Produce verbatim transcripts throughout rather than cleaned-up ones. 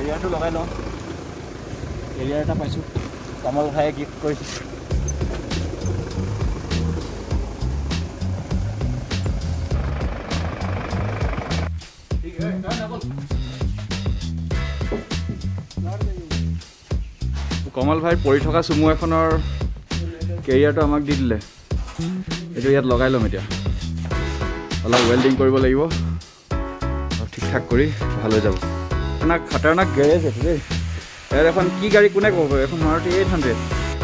কেৰিয়াৰটো লগাই লওঁ কেৰিয়াৰ এটা পাইছোঁ কমল ভাইয়ে গিফ্ট কৰিছে কমল ভাই পৰি থকা চুমু এখনৰ কেৰিয়াৰটো আমাক দি দিলে এইটো ইয়াত লগাই ল'ম এতিয়া অলপ ৱেল্ডিং কৰিব লাগিব অলপ ঠিক ঠাক কৰি ভাল হৈ যাব আপোনাক খাটাৰনাক গেৰেজ এইটো দেই ইয়াত এখন কি গাড়ী কোনে ক'ব এখন মাৰুতি এইট হাণ্ড্ৰেড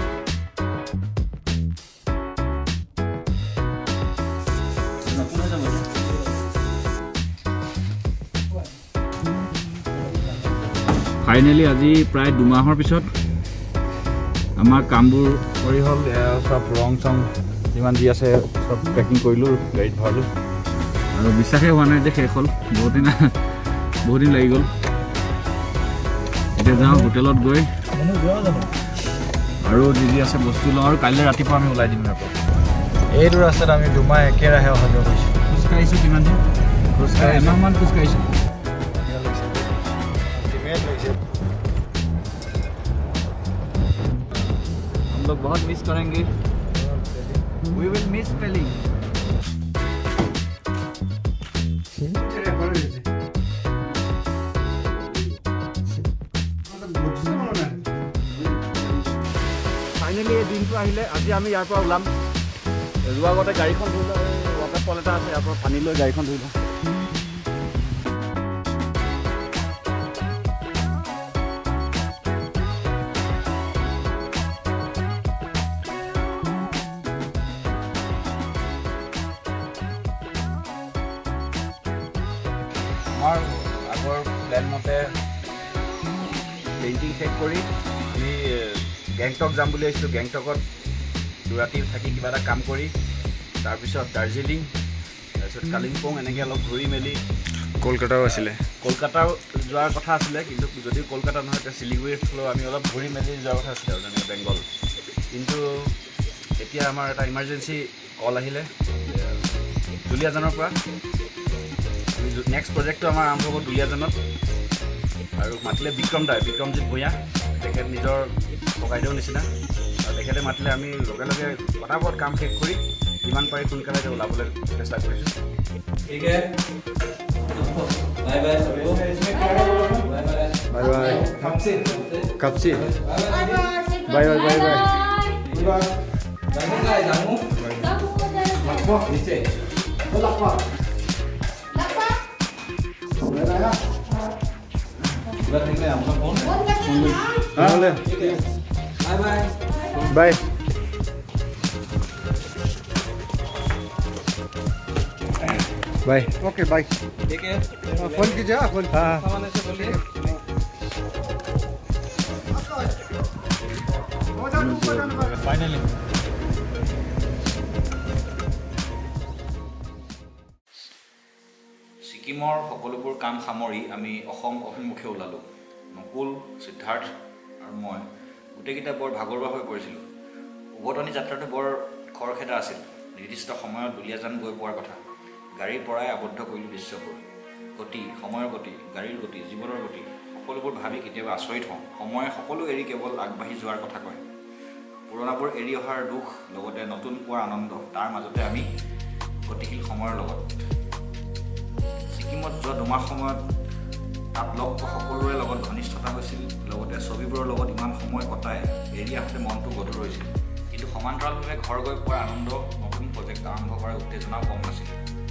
ফাইনেলি আজি প্ৰায় দুমাহৰ পিছত আমাৰ কামবোৰ কৰি হ'ল চব ৰং চং যিমান যি আছে চব পেকিং কৰিলোঁ গাড়ীত ভৰালোঁ আৰু বিশ্বাসেই হোৱা নাই যে শেষ হ'ল বহুত দিন বহুত দিন লাগি গ'ল এতিয়া যাওঁ হোটেলত গৈ আৰু যি যি আছে বস্তু লওঁ আৰু কাইলৈ ৰাতিপুৱা আমি ওলাই দিম আকৌ এইটো ৰাস্তাত আমি দুমাহ একেৰাহে অহা যোৱা কৰিছোঁ খোজকাঢ়িছোঁ কিমান দিন খোজকাঢ়ি এমাহমান খোজকাঢ়িছোঁ हम लोग बहुत मिस करेंगे we will miss Delhi finally এই দিনটো আহিলে আজি আমি ইয়াৰ পৰা ওলাম যোৱা আগতে গাড়ীখন ধুই লওঁ ৱাটাৰফল এটা আছে ইয়াৰ পৰা পানী লৈ গাড়ীখন ধুই লওঁ আমাৰ আগৰ প্লেন মতে পেইণ্টিং শেষ কৰি আমি গেংটক যাম বুলি ভাবিছিলোঁ গেংটকত দুৰাতি থাকি কিবা এটা কাম কৰি তাৰপিছত দাৰ্জিলিং তাৰপিছত কালিম্পং এনেকৈ অলপ ঘূৰি মেলি কলকাতাও আছিলে কলকাতাও যোৱাৰ কথা আছিলে কিন্তু যদিও কলকাতা নহয় এতিয়া শিলিগুৰিত হ'লেও আমি অলপ ঘূৰি মেলি যোৱাৰ কথা আছিলে আৰু যেনেকৈ বেংগল কিন্তু এতিয়া আমাৰ এটা ইমাৰ্জেঞ্চি কল আহিলে দুলীয়াজানৰ পৰা নেক্সট প্ৰজেক্টটো আমাৰ আৰম্ভ হ'ব দুলীয়াজানত আৰু মাতিলে বিক্ৰম দাই বিক্ৰমজিৎ ভূঞা তেখেত নিজৰ ককাইদেউৰ নিচিনা আৰু তেখেতে মাতিলে আমি লগে লগে পটাপট কাম শেষ কৰি যিমান পাৰি সোনকালে ওলাবলৈ চেষ্টা কৰিছোঁ ঠিক আছে bye bye bye bye কাপচি কাপচি bye bye bye bye জামু গাই জামু লাকপা নিচে Lakpa bye bye okay bye ठीक है फोन कीजिए फोन हाँ से बोलिए फाइनली ছিকিমৰ সকলোবোৰ কাম সামৰি আমি অসম অভিমুখে ওলালোঁ নকুল সিদ্ধাৰ্থ আৰু মই গোটেইকেইটা বৰ ভাগৰুৱা হৈ পৰিছিলোঁ উভতনি যাত্ৰাটো বৰ খৰখেদা আছিল নিৰ্দিষ্ট সময়ত দুলীয়াজান গৈ পোৱাৰ কথা গাড়ীৰ পৰাই আবদ্ধ কৰিলোঁ দৃশ্যবোৰ গতি সময়ৰ গতি গাড়ীৰ গতি জীৱনৰ গতি সকলোবোৰ ভাবি কেতিয়াবা আচৰিত হওঁ সময়ে সকলো এৰি কেৱল আগবাঢ়ি যোৱাৰ কথা কয় পুৰণাবোৰ এৰি অহাৰ দুখ লগতে নতুন পোৱাৰ আনন্দ তাৰ মাজতে আমি গতিশীল সময়ৰ লগত ছিকিমত যোৱা দুমাহ সময়ত তাত লগ সকলোৰে লগত ঘনিষ্ঠতা হৈছিল লগতে ছবিবোৰৰ লগত ইমান সময় কটাই এৰি আহোঁতে মনটো গধুৰ হৈছিল কিন্তু সমান্তৰালভাৱে ঘৰ গৈ পোৱাৰ আনন্দ নতুন প্ৰজেক্ট আৰম্ভ কৰাৰ উত্তেজনাও কম নাছিল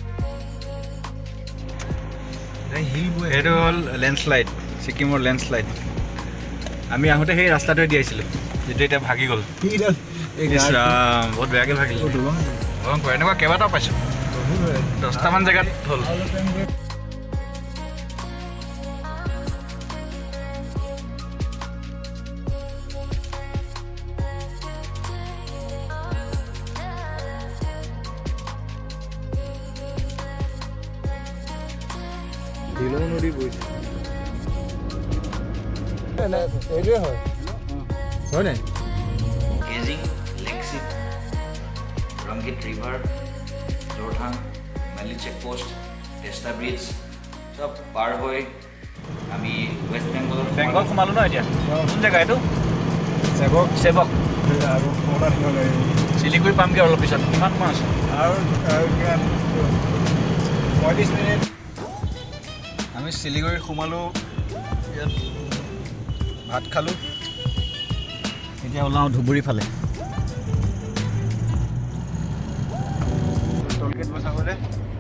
এইটো হ'ল লেণ্ডশ্লাইড ছিকিমৰ লেণ্ডশ্লাইড আমি আহোঁতে সেই ৰাস্তাটোৱে দি আহিছিলোঁ যিটো এতিয়া ভাগি গ'ল বহুত বেয়াকৈ ভাগিল ভয়ংকৰ এনেকুৱা কেইবাটাও পাইছোঁ দহটামান জেগাত হ'ল দিলং নদী বৈছে এইটোৱে হয় হয় নাই গেজিং লেক্সিট ৰংগীত ৰিভাৰ জোৰথাং মেলি চেকপোষ্ট টেষ্টা ব্ৰিজ চব পাৰ হৈ আমি ৱেষ্ট বেংগলৰ বেংগল সোমালো ন এতিয়া কোন জেগা এইটো চেবক চেবক আৰু ফোনত নগৈ শিলিগুৰি পামগৈ অলপ পিছত কিমান সময় আছে আৰু পঁয়ত্ৰিছ মিনিট আমি শিলিগুৰিত সোমালোঁ ইয়াত ভাত খালোঁ এতিয়া ওলাওঁ ধুবুৰী ফালে টলগেট বচাবলৈ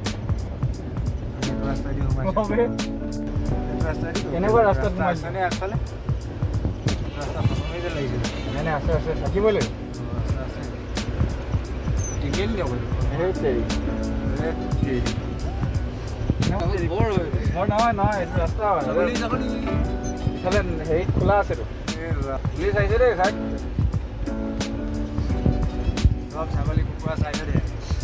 ৰাস্তা দি সোমাইছে কেনেকুৱা ৰাস্তাত সোমাইছে নে আগফালে ৰাস্তা খতমেই যেন লাগিছিল নাই নাই আছে আছে থাকিবই লাগিব ৰাস্তা আছে টিকেট দিব মোৰ নহয় নহয় এইটো ৰাস্তা ইফালে হেৰিত খোলা আছেতো পুলিচ আহিছে দেই চাই সব ছাগলী কুকুৰা চাইছে দে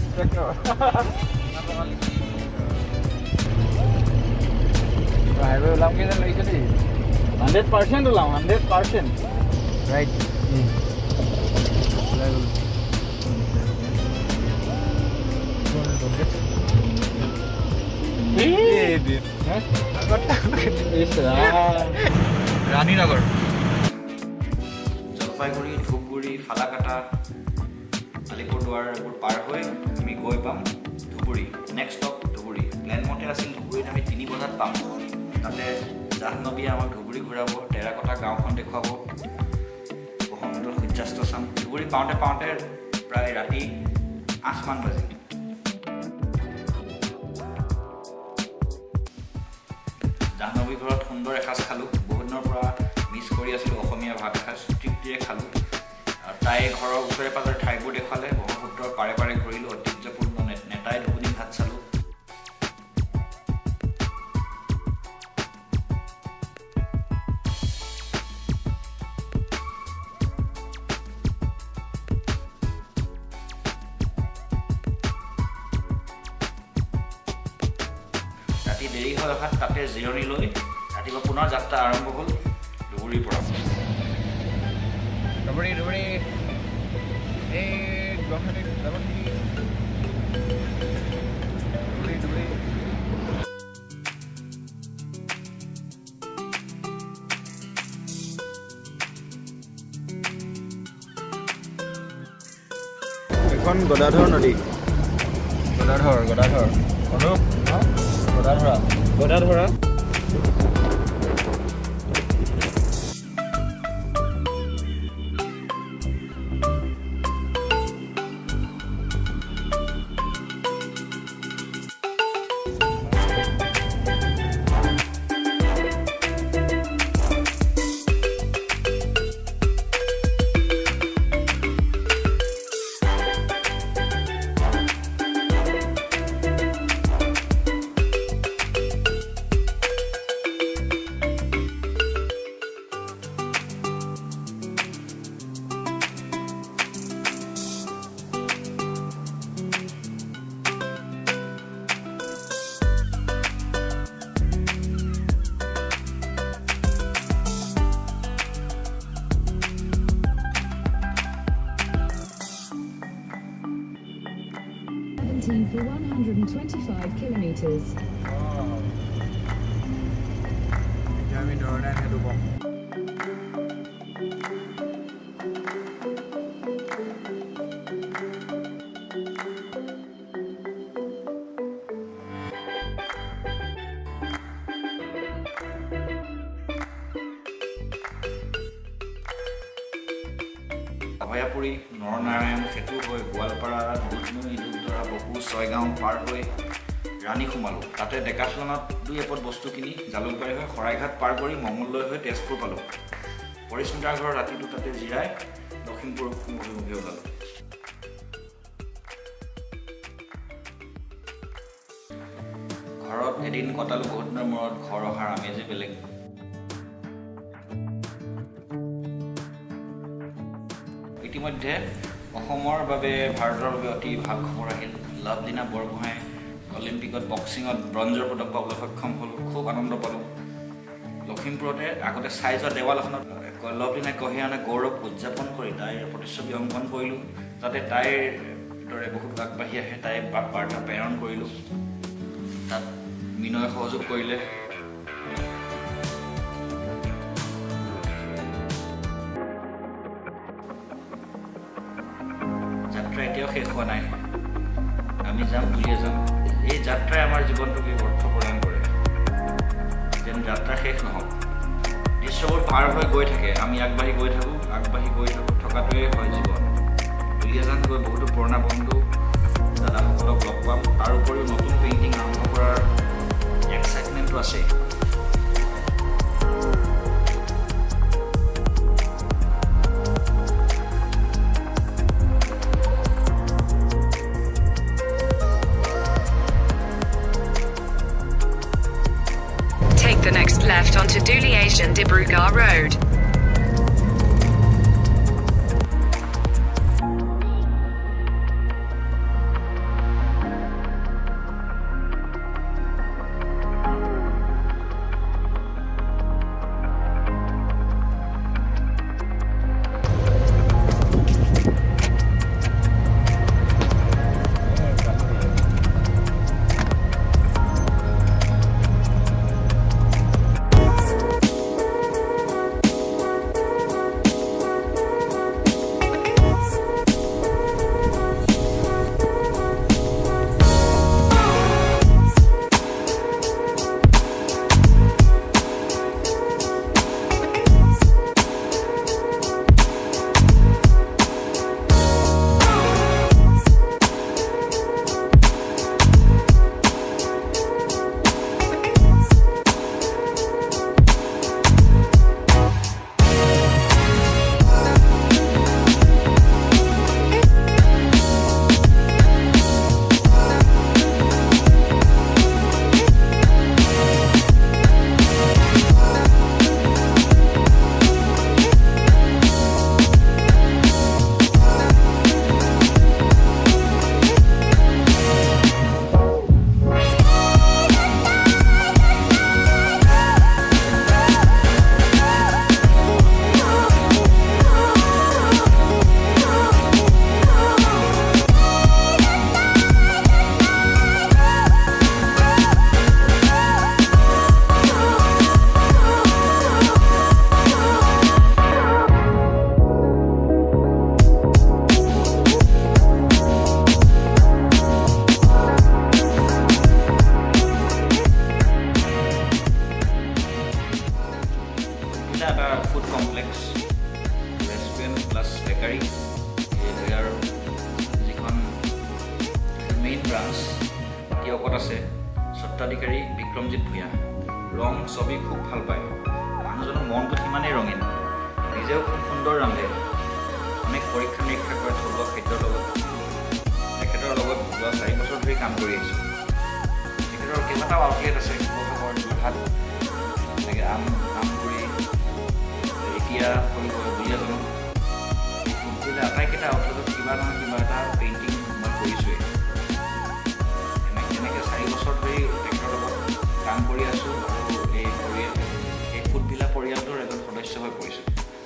হাইৱে ওলাম কেইজন লাগিছে দেই হাণ্ড্ৰেড পাৰ্চেণ্ট ওলাম হাণ্ড্ৰেড পাৰ্চেণ্ট ৰাইট ওলাই গ'লো ৰাণীনগৰ জলপাইগুৰি ধুবুৰী ফালাকাটা আলিপুৰদুৱাৰ এইবোৰ পাৰ হৈ আমি গৈ পাম Dhubri next stop Dhubri plan মতে আছিল ধুবুৰীত আমি তিনি বজাত পাম তাতে জাহ্নবীয়ে আমাক ধুবুৰী ঘূৰাব টেৰাকটা গাঁওখন দেখুৱাব ব্ৰহ্মপুত্ৰৰ সূৰ্যাস্ত চাম ধুবুৰী পাওঁতে পাওঁতে প্ৰায় ৰাতি আঠমান বাজিল জাহ্নবী ঘৰত সুন্দৰ এসাঁজ খালোঁ বহুত দিনৰ পৰা মিছ কৰি আছিলোঁ অসমীয়া ভাত এসাঁজ তৃপ্তিৰে খালোঁ আৰু তাই ঘৰৰ ওচৰে পাজৰে ঠাইবোৰ দেখুৱালে ব্ৰহ্মপুত্ৰৰ পাৰে পাৰে ঘূৰিলোঁ ঐতিহ্যপূৰ্ণ নেতাই ঢকুনি ঘাট চালোঁ ৰাতি দেৰি হৈ অহাত তাতে জিৰণি লৈ ৰাতিপুৱা পুনৰ যাত্ৰা আৰম্ভ হ'ল ধুবুৰীৰ পৰা ধুবুৰী ধুবুৰী এই গুৱাহাটীত যাব নেকি ধুবুৰী ধুবুৰী এখন গদাধৰ নদী Gadadhar Gadadhar Anup গদাধৰা গদাধৰা for one hundred twenty-five kilometers. এতিয়া আমি দৌৰাই সেইটো কম অভয়াপুৰী নৰনাৰায়ণ সেতু হৈ গোৱালপাৰা দুধনৈ দুধদৰা বকু ছয়গাঁও পাৰ হৈ ৰাণী সোমালোঁ তাতে ডেকাথলনত দুই এপদ বস্তু কিনি জালুকবাৰী হৈ শৰাইঘাট পাৰ কৰি মঙলদৈ হৈ তেজপুৰ পালোঁ পৰিস্মিতাৰ ঘৰৰ ৰাতিটো তাতে জিৰাই লখিমপুৰ অভিমুখে ওলালোঁ ঘৰত এদিন কটালোঁ বহুত দিনৰ মূৰত ঘৰ অহাৰ আমেজে বেলেগ ইতিমধ্যে অসমৰ বাবে ভাৰতৰ বাবে অতি ভাল খবৰ আহিল লাভলীনা বৰগোহাঁই অলিম্পিকত বক্সিঙত ব্ৰঞ্জৰ পদক পাবলৈ সক্ষম হ'ল খুব আনন্দ পালোঁ লখিমপুৰতে আগতে চাই যোৱা দেৱাল এখনত লাভলীনাই কঢ়িয়ানে গৌৰৱ উদযাপন কৰি তাইৰ প্ৰতিচ্ছবি অংকন কৰিলোঁ যাতে তাইৰ দৰে বহুত আগবাঢ়ি আহে তাই বাৰ্তা প্ৰেৰণ কৰিলোঁ তাত মিনয়ে সহযোগ কৰিলে হোৱা নাই আমি যাম বুলিয়ে যাম এই যাত্ৰাই আমাৰ জীৱনটোকে অৰ্থ প্ৰদান কৰে যেন যাত্ৰা শেষ নহওক দৃশ্যবোৰ পাৰ হৈ গৈ থাকে আমি আগবাঢ়ি গৈ থাকোঁ আগবাঢ়ি গৈ থাকোঁ থকাটোৱেই হয় জীৱন দুলীয়াজান গৈ বহুতো পুৰণা বন্ধু দাদাসকলক লগ পাম তাৰ উপৰিও নতুন পেইণ্টিং আৰম্ভ কৰাৰ এক্সাইটমেণ্টটো আছে Take the next left onto Duliajan Dibrugarh Road. food complex, restaurant plus bakery. They are the main branch. Tiokot ase, Sottadikari, Bikramjit Bhuya. Rong sobi khub bhal paয়. মানুহজনৰ মনটো কিমানেই ৰঙীন। নিজেও খুব সুন্দৰ ৰান্ধে। অনেক পৰীক্ষা নিৰীক্ষা কৰে থলুৱা খাদ্যৰ লগত। তেখেতৰ লগত যোৱা চাৰি বছৰ ধৰি কাম কৰি আহিছোঁ। তেখেতৰ কেইবাটাও আউটলেট আছে শিৱসাগৰ, যোৰহাট, এনেকৈ আম আমগুৰি, এতিয়া দুলীয়াজানত ফুটবলে আটাইকেইটা আউটলেটত কিবা নহয় কিবা এটা পেইণ্টিং মই কৰিছোঁৱেই। এনেকৈ এনেকৈ চাৰি বছৰ ধৰি তেখেতৰ লগত কাম কৰি আছোঁ আৰু এই পৰিয়াল এই ফুটভিলা পৰিয়ালটোৰ এজন সদস্য হৈ পৰিছোঁ।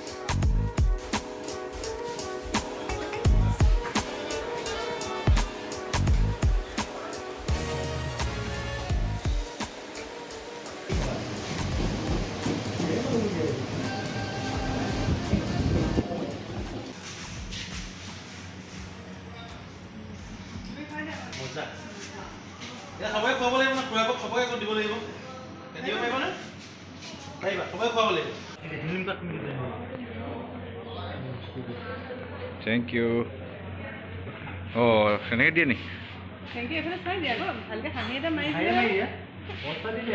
সবাই খুৱাব লাগিব না খুৱাব সবাই আকৌ দিব লাগিব দিব পাৰিব নে পাৰিবা সবাই খুৱাব লাগিব থেংক ইউ অ সেনেকৈ দিয়ে নেকি থেংক ইউ এফালে চাই দিয়া আকৌ ভালকৈ সানি এটা মাৰি দিয়া বস্তা দিলে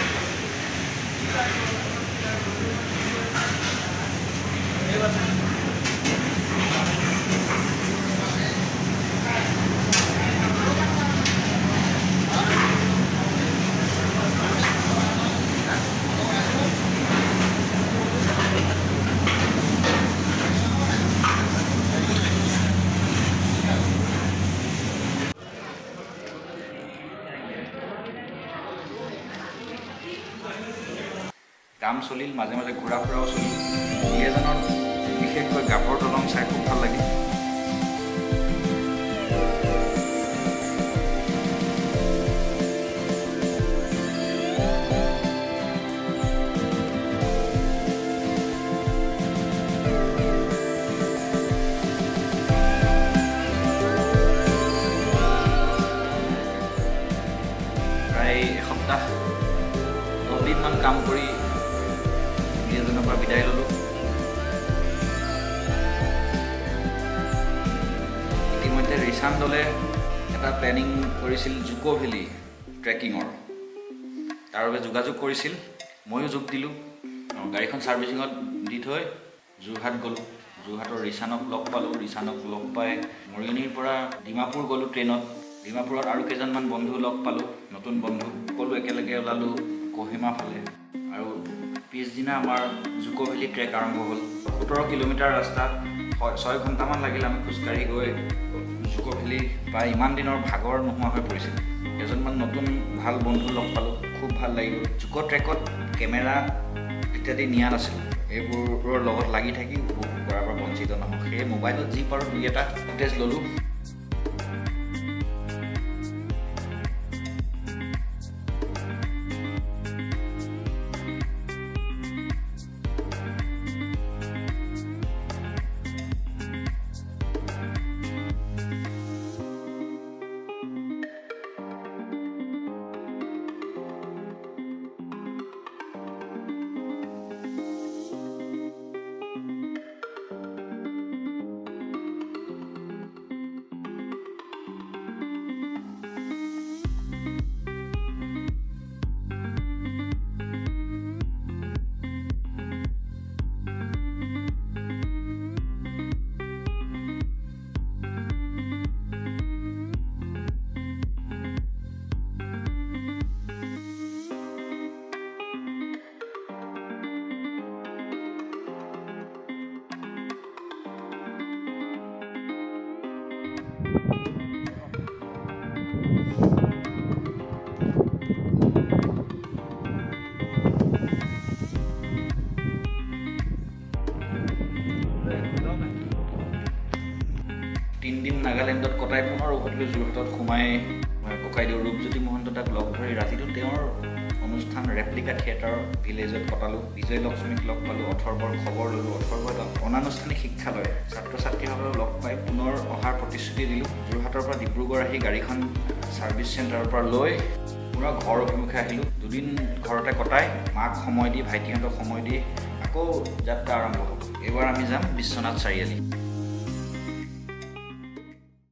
কাম চলিল মাজে মাজে ঘূৰা ফুৰাও চলিল দুলীয়াজানৰ বিশেষকৈ গাভৰ দলং চাই খুব ভাল লাগিল। দুদিনমান কাম কৰি এজনৰ পৰা বিদায় ল'লোঁ। ইতিমধ্যে ৰিচান দলে এটা প্লেনিং কৰিছিল জুকো ভেলী ট্ৰেকিঙৰ, তাৰ বাবে যোগাযোগ কৰিছিল, ময়ো যোগ দিলোঁ। গাড়ীখন ছাৰ্ভিচিঙত দি থৈ যোৰহাট গ'লোঁ। যোৰহাটৰ ৰিচানক লগ পালোঁ। ৰিচানক লগ পাই মৰিয়নিৰ পৰা ডিমাপুৰ গ'লোঁ ট্ৰেইনত। ডিমাপুৰত আৰু কেইজনমান বন্ধু লগ পালোঁ, নতুন বন্ধু। সকলো একেলগে ওলালোঁ কহিমা ফালে। আৰু পিছদিনা আমাৰ জুকো ভেলী ট্ৰেক আৰম্ভ হ'ল। সোতৰ কিলোমিটাৰ ৰাস্তা, ছয় ঘণ্টামান লাগিল আমি খোজকাঢ়ি গৈ জুকো ভেলী পাই। ইমান দিনৰ ভাগৰ নোহোৱা হৈ পৰিছিল। এজনমান নতুন ভাল বন্ধু লগ পালোঁ, খুব ভাল লাগিল। জুকো ট্ৰেকত কেমেৰা ইত্যাদি নিয়া নাছিলোঁ, এইবোৰৰ লগত লাগি থাকি উপভোগ কৰাৰ পৰা বঞ্চিত নহওঁ। সেয়ে মোবাইলত যি পাৰোঁ দুই এটা ফুটেজ ল'লোঁ। তিনিদিন নাগালেণ্ডত কটাই পুনৰ উভতিলোঁ যোৰহাটত সোমাই ককাইদেউ ৰূপজ্যোতি মহন্ত তাক লগ ধৰি ৰাতিটো তেওঁৰ অনুষ্ঠান ৰেপ্লিকা থিয়েটাৰ ভিলেজত কটালোঁ। বিজয় লক্ষ্মীক লগ পালোঁ, অথৰ্বৰ খবৰ ল'লোঁ। অথৰ্বৰ এটা অনানুষ্ঠানিক শিক্ষা লয়। ছাত্ৰ ছাত্ৰীসকলক লগ পাই পুনৰ অহাৰ প্ৰতিশ্ৰুতি দিলোঁ। যোৰহাটৰ পৰা ডিব্ৰুগড় আহি গাড়ীখন ছাৰ্ভিচ চেণ্টাৰৰ পৰা লৈ পুনৰ ঘৰ অভিমুখে আহিলোঁ। দুদিন ঘৰতে কটাই মাক সময় দি, ভাইটিহঁতক সময় দি আকৌ যাত্ৰা আৰম্ভ হ'ল। এইবাৰ আমি যাম বিশ্বনাথ চাৰিআলি।